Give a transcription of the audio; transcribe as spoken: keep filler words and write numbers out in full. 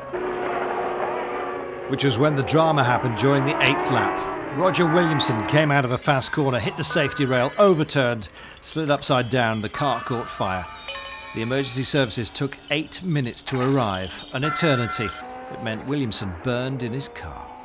Which was when the drama happened during the eighth lap. Roger Williamson came out of a fast corner, hit the safety rail, overturned, slid upside down, the car caught fire. The emergency services took eight minutes to arrive, an eternity. It meant Williamson burned in his car.